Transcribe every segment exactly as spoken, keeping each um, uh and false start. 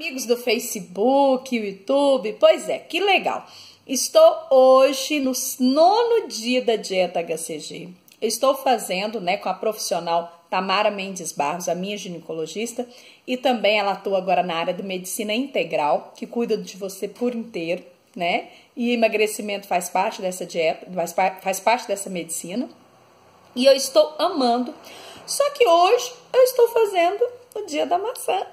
amigos do Facebook, YouTube, pois é, que legal. Estou hoje no nono dia da dieta H C G. Eu estou fazendo, né, com a profissional Tamara Mendes Barros, a minha ginecologista, e também ela atua agora na área de medicina integral, que cuida de você por inteiro, né? E emagrecimento faz parte dessa dieta, faz, faz parte dessa medicina. E eu estou amando. Só que hoje eu estou fazendo o dia da maçã.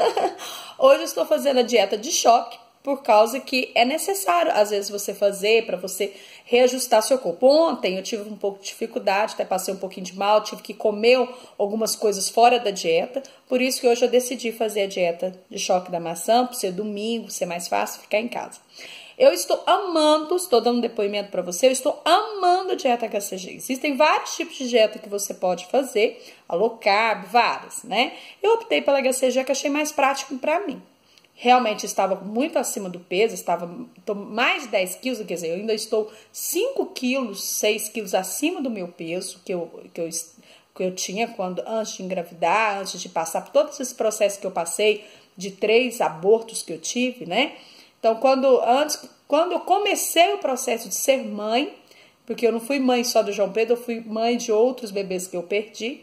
Hoje eu estou fazendo a dieta de choque, por causa que é necessário, às vezes, você fazer para você reajustar seu corpo. Ontem eu tive um pouco de dificuldade, até passei um pouquinho de mal, tive que comer algumas coisas fora da dieta. Por isso que hoje eu decidi fazer a dieta de choque da maçã, por ser domingo, ser mais fácil ficar em casa. Eu estou amando, estou dando um depoimento para você, eu estou amando a dieta H C G. Existem vários tipos de dieta que você pode fazer, a low carb, várias, né? Eu optei pela H C G que achei mais prático para mim. Realmente estava muito acima do peso, estava mais de dez quilos, quer dizer, eu ainda estou cinco quilos, seis quilos acima do meu peso que eu, que eu, que eu tinha quando, antes de engravidar, antes de passar por todos esses processos que eu passei, de três abortos que eu tive, né? Então, quando, antes, quando eu comecei o processo de ser mãe, porque eu não fui mãe só do João Pedro, eu fui mãe de outros bebês que eu perdi,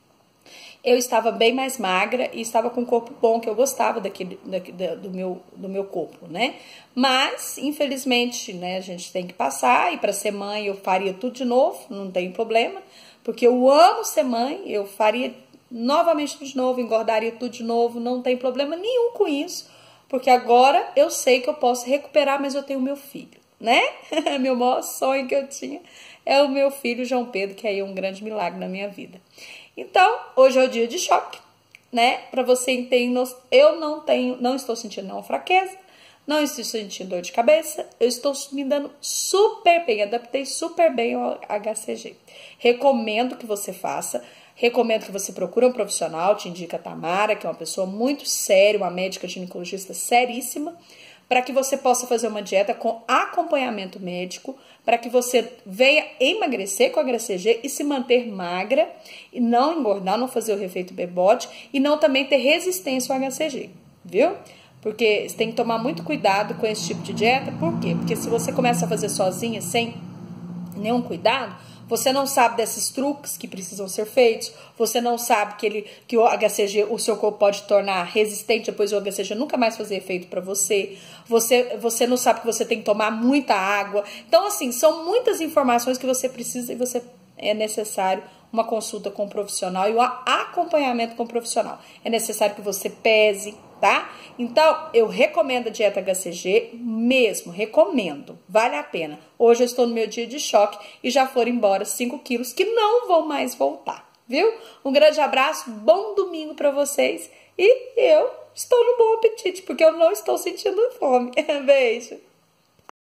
eu estava bem mais magra e estava com um corpo bom, que eu gostava daquele, daquele, do, meu, do meu corpo, né? Mas, infelizmente, né, a gente tem que passar, e para ser mãe eu faria tudo de novo, não tem problema, porque eu amo ser mãe, eu faria novamente tudo de novo, engordaria tudo de novo, não tem problema nenhum com isso, porque agora eu sei que eu posso recuperar, mas eu tenho meu filho, né? Meu maior sonho que eu tinha é o meu filho João Pedro, que aí é um grande milagre na minha vida. Então, hoje é o dia de choque, né? Para você entender, eu não tenho, não estou sentindo nenhuma fraqueza, não estou sentindo dor de cabeça, eu estou me dando super bem, adaptei super bem ao H C G. Recomendo que você faça, recomendo que você procure um profissional, te indica a Tamara, que é uma pessoa muito séria, uma médica ginecologista seríssima, para que você possa fazer uma dieta com acompanhamento médico, para que você venha emagrecer com a H C G e se manter magra, e não engordar, não fazer o refeito bebote, e não também ter resistência ao H C G, viu? Porque você tem que tomar muito cuidado com esse tipo de dieta. Por quê? Porque se você começa a fazer sozinha, sem nenhum cuidado, você não sabe desses truques que precisam ser feitos, você não sabe que, ele, que o H C G, o seu corpo pode tornar resistente, depois o H C G nunca mais fazer efeito para você. você, você não sabe que você tem que tomar muita água. Então, assim, são muitas informações que você precisa e você é necessário uma consulta com um profissional e um acompanhamento com um profissional. É necessário que você pese, tá? Então, eu recomendo a dieta H C G mesmo, recomendo, vale a pena. Hoje eu estou no meu dia de choque e já foram embora cinco quilos que não vão mais voltar, viu? Um grande abraço, bom domingo para vocês e eu estou no bom apetite, porque eu não estou sentindo fome. Beijo!